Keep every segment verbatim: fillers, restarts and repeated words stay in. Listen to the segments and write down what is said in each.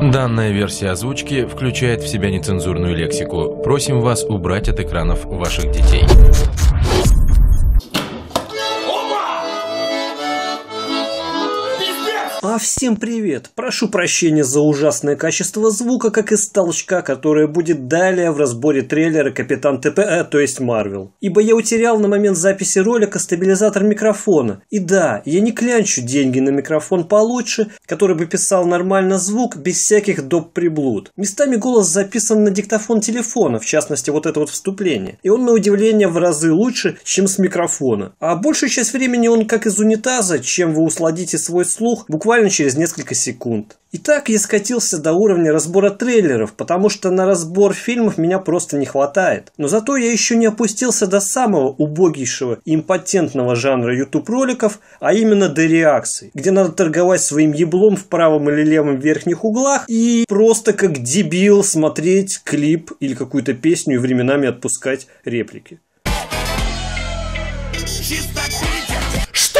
Данная версия озвучки включает в себя нецензурную лексику. Просим вас убрать от экранов ваших детей. А всем привет! Прошу прощения за ужасное качество звука, как из толчка, которое будет далее в разборе трейлера Капитан ТП, э, то есть Марвел. Ибо я утерял на момент записи ролика стабилизатор микрофона. И да, я не клянчу деньги на микрофон получше, который бы писал нормально звук, без всяких доп. Приблуд. Местами голос записан на диктофон телефона, в частности вот это вот вступление. И он на удивление в разы лучше, чем с микрофона. А большую часть времени он как из унитаза, чем вы усладите свой слух буквально через несколько секунд. Итак, я скатился до уровня разбора трейлеров, потому что на разбор фильмов меня просто не хватает. Но зато я еще не опустился до самого убогейшего и импотентного жанра YouTube роликов, а именно до реакций, где надо торговать своим еблом в правом или левом верхних углах и просто как дебил смотреть клип или какую-то песню и временами отпускать реплики. Что?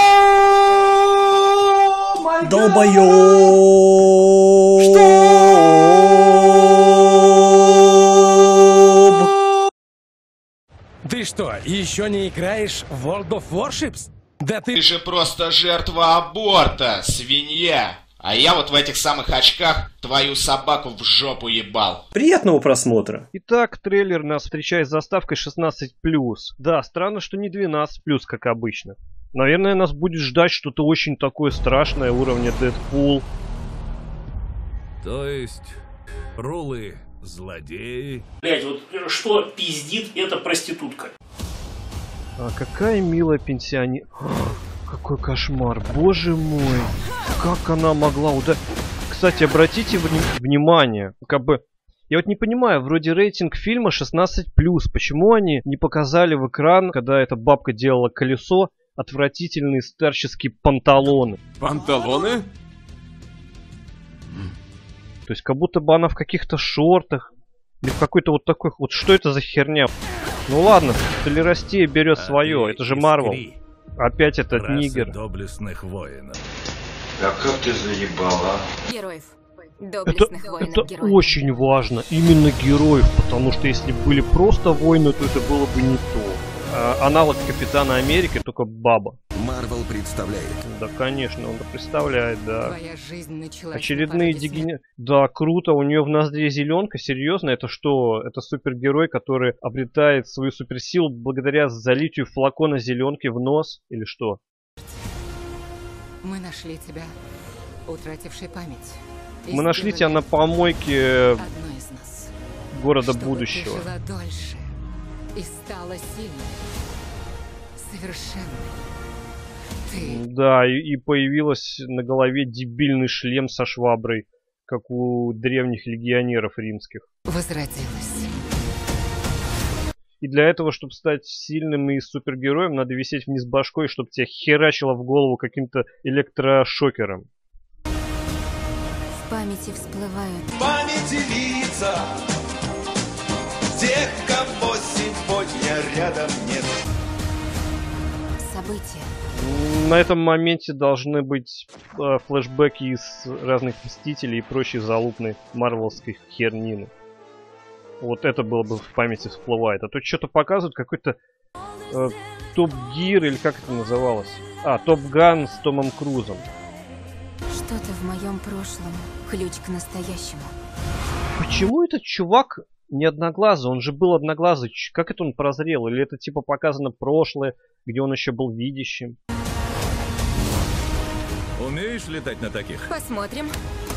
Долбоёб! Что? Ты что, еще не играешь в World of Warships? Да ты... Ты же просто жертва аборта, свинья! А я вот в этих самых очках твою собаку в жопу ебал. Приятного просмотра. Итак, трейлер нас встречает с заставкой шестнадцать плюс. Да, странно, что не двенадцать плюс, как обычно. Наверное, нас будет ждать что-то очень такое страшное уровня Дэдпул. То есть, рулы злодеи. Блять, вот что пиздит эта проститутка. А какая милая пенсионер... Какой кошмар, боже мой. Как она могла ударить... Кстати, обратите вни... внимание, как бы... Я вот не понимаю, вроде рейтинг фильма шестнадцать плюс. Почему они не показали в экран, когда эта бабка делала колесо, отвратительные старческие панталоны? Панталоны? То есть как будто бы она в каких-то шортах. Или в какой-то вот такой... Вот что это за херня? Ну ладно, толерастия берет а свое. Это же Марвел. Опять этот расы нигер. Доблестных воинов. Да как ты заебала? Героев. Это, Доблестных воинов, это героев. очень важно. Именно героев. Потому что если были просто воины, то это было бы не то. А, она вот Капитана Америки, только баба. Марвел представляет. Да, конечно, он представляет, да. Твоя жизнь началась. Очередные дегенер... Да, круто, у нее в ноздре зеленка, серьезно, это что? Это супергерой, который обретает свою суперсилу благодаря залитию флакона зеленки в нос, или что? Мы нашли тебя, утративший память. Мы нашли тебя на помойке одной из нас. города Чтобы будущего. Ты жила дольше и стала сильной, совершенной. Ты... Да, и, и появилась на голове дебильный шлем со шваброй, как у древних легионеров римских. Возродилась. И для этого, чтобы стать сильным и супергероем, надо висеть вниз башкой, чтобы тебя херачило в голову каким-то электрошокером. В памяти всплывают. В памяти лица тех, кого сегодня рядом нет. События. На этом моменте должны быть э, флешбеки из разных Мстителей и прочей залупной марвелской хернины. Вот это было бы в памяти всплывает. А то что-то показывают, какой-то э, Топ Гир, или как это называлось? А, Топ Ган с Томом Крузом. Что-то в моем прошлом. Ключ к настоящему. Почему этот чувак не одноглазый? Он же был одноглазый. Как это он прозрел? Или это типа показано прошлое, где он еще был видящим? Умеешь летать на таких? Посмотрим.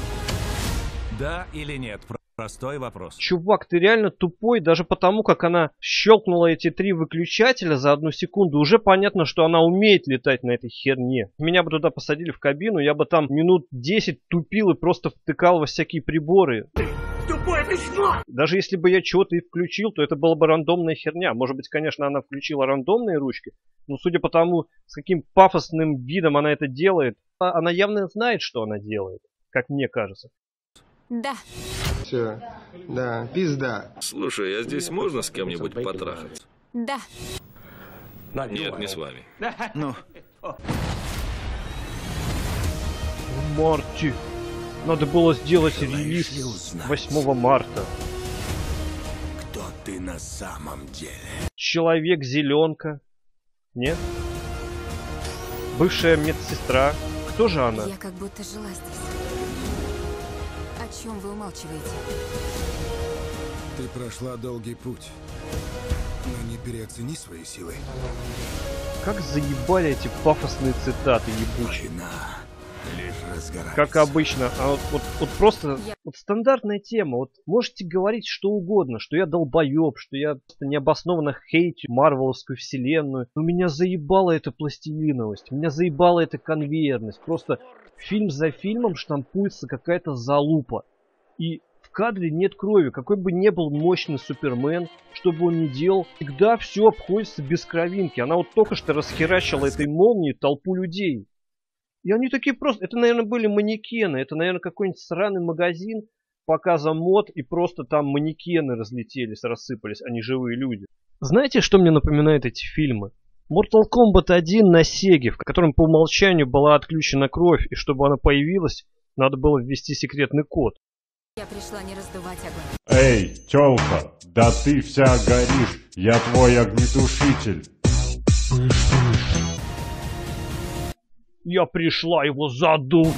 Да или нет? Простой вопрос. Чувак, ты реально тупой, даже потому, как она щелкнула эти три выключателя за одну секунду. Уже понятно, что она умеет летать на этой херне. Меня бы туда посадили в кабину, я бы там минут десять тупил и просто втыкал во всякие приборы. Тупое письмо! Даже если бы я чего-то и включил, то это была бы рандомная херня. Может быть, конечно, она включила рандомные ручки, но судя по тому, с каким пафосным видом она это делает, она явно знает, что она делает, как мне кажется. Да. Все, да, пизда. Слушай, а здесь можно с кем-нибудь потрахаться? Да. Нет, не с вами. Ну. Марти. Надо было сделать релиз восьмого марта. Кто ты на самом деле? Человек-зеленка. Нет? Бывшая медсестра. Кто же она? Я как будто жила здесь. О чем вы умалчиваете? Ты прошла долгий путь. Но не переоцени свои силы. Как заебали эти пафосные цитаты ебучие. Как обычно. А вот, вот, вот просто вот стандартная тема. Вот можете говорить что угодно, что я долбоеб, что я необоснованно хейтю марвеловскую вселенную. Но меня заебала эта пластилиновость. Меня заебала эта конвейерность. Просто фильм за фильмом штампуется какая-то залупа. И в кадре нет крови. Какой бы ни был мощный Супермен, что бы он ни делал, всегда все обходится без кровинки. Она вот только что расхерачила этой молнией толпу людей. И они такие просто... Это, наверное, были манекены. Это, наверное, какой-нибудь сраный магазин показа мод, и просто там манекены разлетелись, рассыпались, а не живые люди. Знаете, что мне напоминают эти фильмы? Mortal Kombat один на Сеге, в котором по умолчанию была отключена кровь, и чтобы она появилась, надо было ввести секретный код. Я пришла не раздувать огонь. Эй, тёлка, да ты вся горишь, я твой огнетушитель. Я пришла его задуть.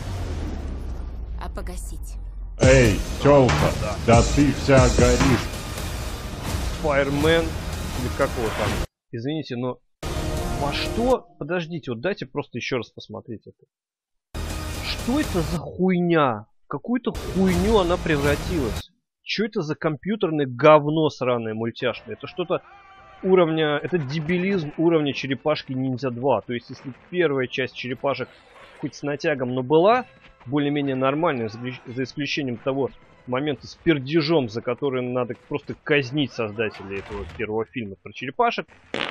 А погасить. Эй, тёлка, да, да ты вся горишь. Фаермен, или как его там? Извините, но во что? Подождите, вот дайте просто еще раз посмотреть это. Что это за хуйня? В какую-то хуйню она превратилась. Что это за компьютерное говно сраное мультяшное? Это что-то уровня... Это дебилизм уровня Черепашки Ниндзя два. То есть, если первая часть Черепашек хоть с натягом, но была более-менее нормальной, за исключением того момента с пердежом, за который надо просто казнить создателей этого первого фильма про черепашек.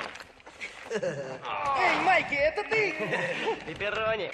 Эй, Майки, это ты? Пепперони.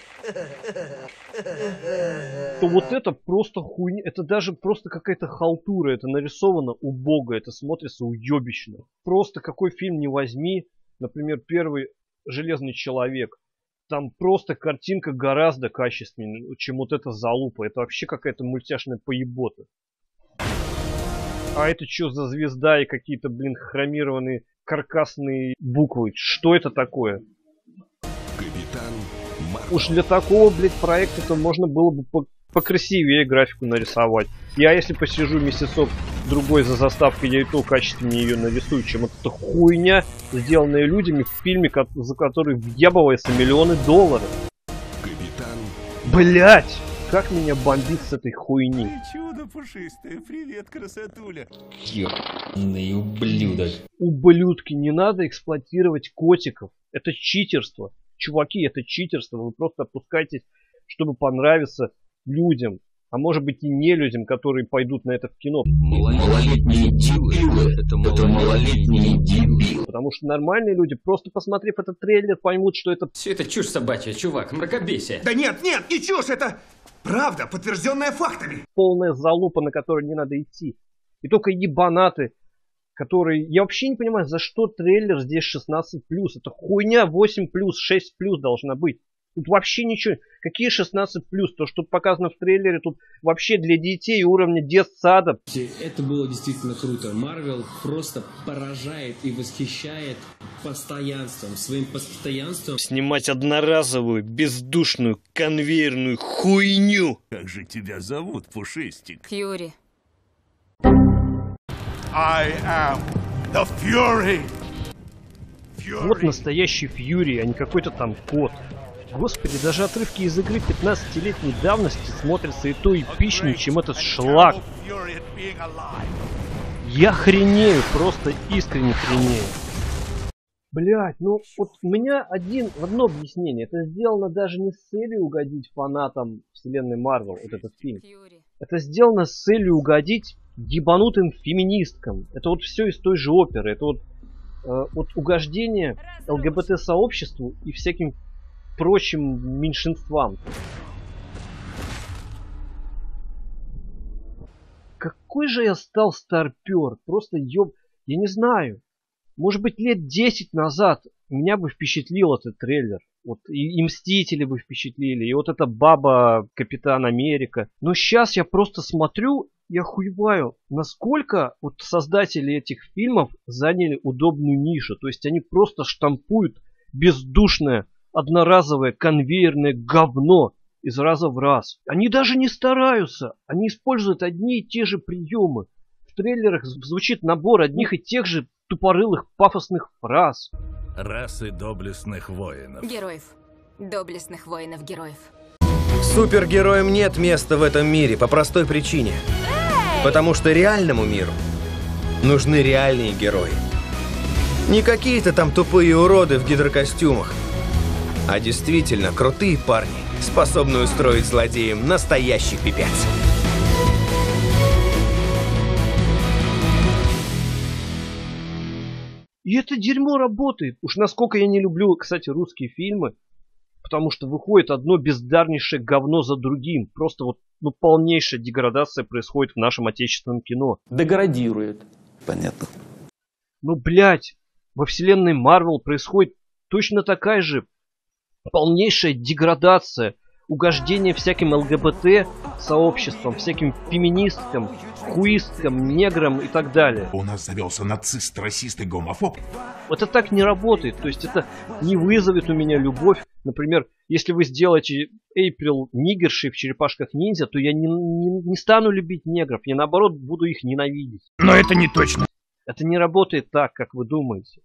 То вот это просто хуйня, это даже просто какая-то халтура, это нарисовано убого, это смотрится уебищно. Просто какой фильм не возьми, например, первый «Железный человек», там просто картинка гораздо качественнее, чем вот эта залупа, это вообще какая-то мультяшная поебота. А это что за звезда и какие-то, блин, хромированные каркасные буквы? Что это такое? Капитан Марвел. Уж для такого, блядь, проекта-то можно было бы по покрасивее графику нарисовать. Я если посижу месяцок другой за заставкой, я и то качественнее ее нарисую, чем вот эта хуйня, сделанная людьми в фильме, за который въебывается миллионы долларов. Капитан. Блять! Как меня бомбит с этой хуйни. Ты чудо пушистое, привет, красотуля. Ёбаный ублюдок. Ублюдки, не надо эксплуатировать котиков. Это читерство. Чуваки, это читерство. Вы просто опускаетесь, чтобы понравиться людям. А может быть и не людям, которые пойдут на это в кино. Малолетние дебилы. Это малолетние дебилы. Потому что нормальные люди, просто посмотрев этот трейлер, поймут, что это... Все это чушь собачья, чувак, мракобесие. Да нет, нет, не чушь, это правда, подтвержденная фактами. Полная залупа, на которую не надо идти. И только ебанаты, которые... Я вообще не понимаю, за что трейлер здесь шестнадцать плюс. Это хуйня восемь плюс, шесть плюс должна быть. Тут вообще ничего. Какие шестнадцать плюс? То, что показано в трейлере, тут вообще для детей уровня детсада. Это было действительно круто. Марвел просто поражает и восхищает постоянством, своим постоянством. Снимать одноразовую, бездушную, конвейерную хуйню. Как же тебя зовут, Пушистик? Фьюри. I am the Fury. Fury. Вот настоящий Фьюри, а не какой-то там кот. Господи, даже отрывки из игры пятнадцатилетней давности смотрятся и то эпичнее, чем этот шлак. Я хренею, просто искренне хренею. Блять, ну вот у меня один, одно объяснение. Это сделано даже не с целью угодить фанатам вселенной Марвел, вот этот фильм. Это сделано с целью угодить ебанутым феминисткам. Это вот все из той же оперы. Это вот, э, вот угождение ЛГБТ-сообществу и всяким прочим меньшинствам. Какой же я стал старпер. Просто ёб... Я не знаю. Может быть, лет десять назад меня бы впечатлил этот трейлер. Вот и, и Мстители бы впечатлили, и вот эта баба Капитан Америка. Но сейчас я просто смотрю и охуеваю, насколько вот создатели этих фильмов заняли удобную нишу. То есть они просто штампуют бездушное, одноразовое, конвейерное говно из раза в раз. Они даже не стараются, они используют одни и те же приемы. В трейлерах звучит набор одних и тех же тупорылых пафосных фраз. Расы доблестных воинов. Героев. Доблестных воинов-героев. Супергероям нет места в этом мире по простой причине. Потому что реальному миру нужны реальные герои. Не какие-то там тупые уроды в гидрокостюмах, а действительно крутые парни, способные устроить злодеям настоящий пипец. И это дерьмо работает. Уж насколько я не люблю, кстати, русские фильмы, потому что выходит одно бездарнейшее говно за другим. Просто вот ну, полнейшая деградация происходит в нашем отечественном кино. Деградирует. Понятно. Ну, блядь, во вселенной Марвел происходит точно такая же полнейшая деградация, угождение всяким ЛГБТ сообществам, всяким феминисткам, хуисткам, неграм и так далее. У нас завелся нацист, расист и гомофоб. Это так не работает, то есть это не вызовет у меня любовь. Например, если вы сделаете Эйприл нигершей в черепашках ниндзя, то я не, не, не стану любить негров, я наоборот буду их ненавидеть. Но это не точно. Это не работает так, как вы думаете.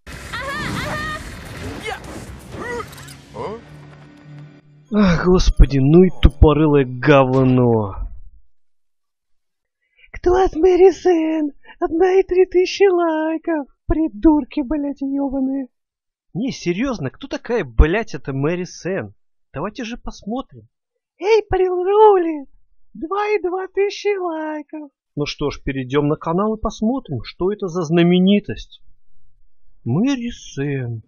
Ах, господи, ну и тупорылое говно. Класс Мэри Сэн, одна и три тысячи лайков. Придурки, блять, ёбаные. Не, серьезно, кто такая, блять, эта Мэри Сэн? Давайте же посмотрим. Эйприл рулит. Два и два тысячи лайков. Ну что ж, перейдем на канал и посмотрим, что это за знаменитость. Мэри Сэн.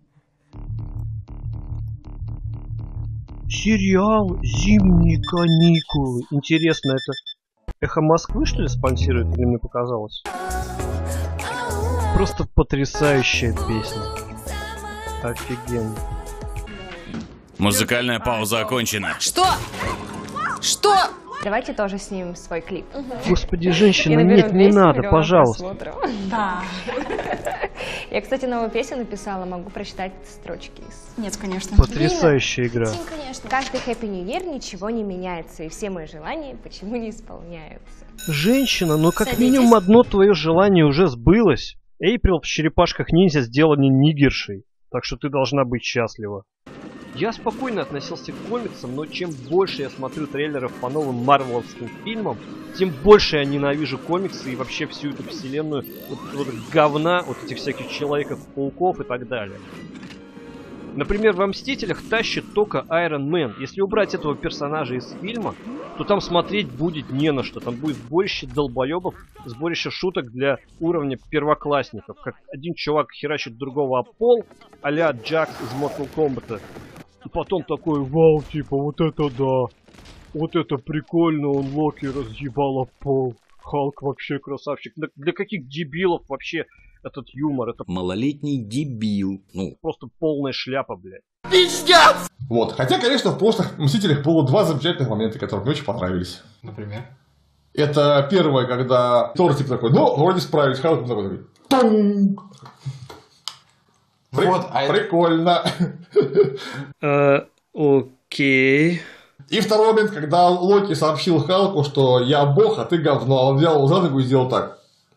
Сериал «Зимние каникулы». Интересно, это Эхо Москвы, что ли, спонсирует, или мне показалось? Просто потрясающая песня. Офигенно. Музыкальная пауза окончена. Что? Что? Давайте тоже снимем свой клип. Господи, женщина, нет, не надо, пожалуйста. Да. Я, кстати, новую песню написала, могу прочитать строчки. Нет, конечно. Потрясающая игра. Конечно. Каждый Happy New Year ничего не меняется, и все мои желания почему не исполняются. Женщина, ну как минимум одно твое желание уже сбылось. Эйприл в черепашках ниндзя сделаны нигершей, так что ты должна быть счастлива. Я спокойно относился к комиксам, но чем больше я смотрю трейлеров по новым марвеловским фильмам, тем больше я ненавижу комиксы и вообще всю эту вселенную вот, вот говна, вот этих всяких Человеков-пауков и так далее. Например, во Мстителях тащит только Айрон Мэн. Если убрать этого персонажа из фильма, то там смотреть будет не на что. Там будет сборище долбоебов, сборище шуток для уровня первоклассников. Как один чувак херачит другого об пол, а-ля Джакс из Mortal Kombat. И потом такой, вау, типа, вот это да. Вот это прикольно, он Локи разъебал об пол. Халк вообще красавчик. Для каких дебилов вообще этот юмор? Это малолетний дебил. Ну, просто полная шляпа, блядь. Пиздец! Вот, хотя, конечно, в прошлых Мстителях было два замечательных момента, которые мне очень понравились. Например? Это первое, когда Тор типа такой, ну, вроде справились, Халк такой, такой, При... Вот, а прикольно. Uh, окей. И второй момент, когда Локи сообщил Халку, что я бог, а ты говно, а он взял его за ногу и сделал так.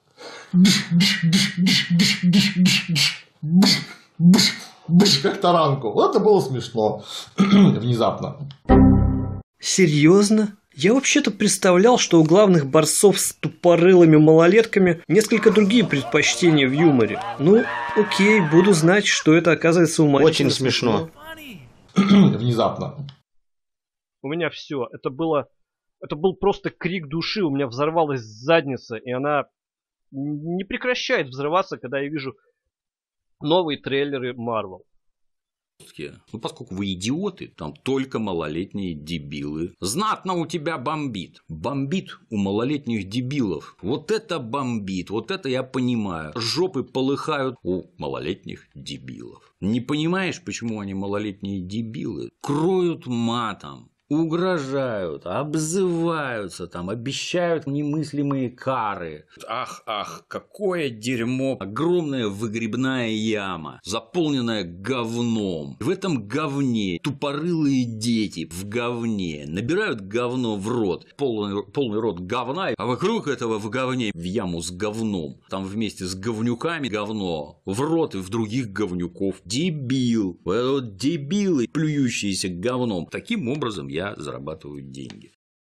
Как таранку. Вот это было смешно. Внезапно. Серьезно? Я вообще-то представлял, что у главных борцов с тупорылыми малолетками несколько другие предпочтения в юморе. Ну, окей, буду знать, что это оказывается уморительно. Очень смешно. Внезапно. У меня все. Это было... Это был просто крик души. У меня взорвалась задница, и она не прекращает взрываться, когда я вижу новые трейлеры Marvel. Ну, поскольку вы идиоты, там только малолетние дебилы. Знатно у тебя бомбит. Бомбит у малолетних дебилов. Вот это бомбит, вот это я понимаю. Жопы полыхают у малолетних дебилов. Не понимаешь, почему они малолетние дебилы? Кроют матом. Угрожают, обзываются, там, обещают немыслимые кары. Ах, ах, какое дерьмо. Огромная выгребная яма, заполненная говном. В этом говне тупорылые дети в говне набирают говно в рот. Полный, полный рот говна, а вокруг этого в говне в яму с говном. Там вместе с говнюками говно в рот и в других говнюков. Дебил. Вот дебилы, плюющиеся говном. Таким образом я зарабатываю деньги.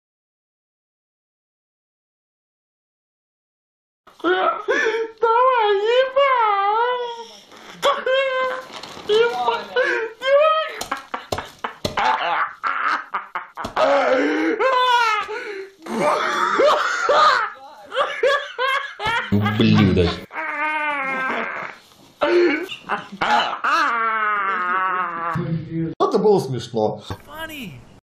Давай, Ублюдок. Это было смешно.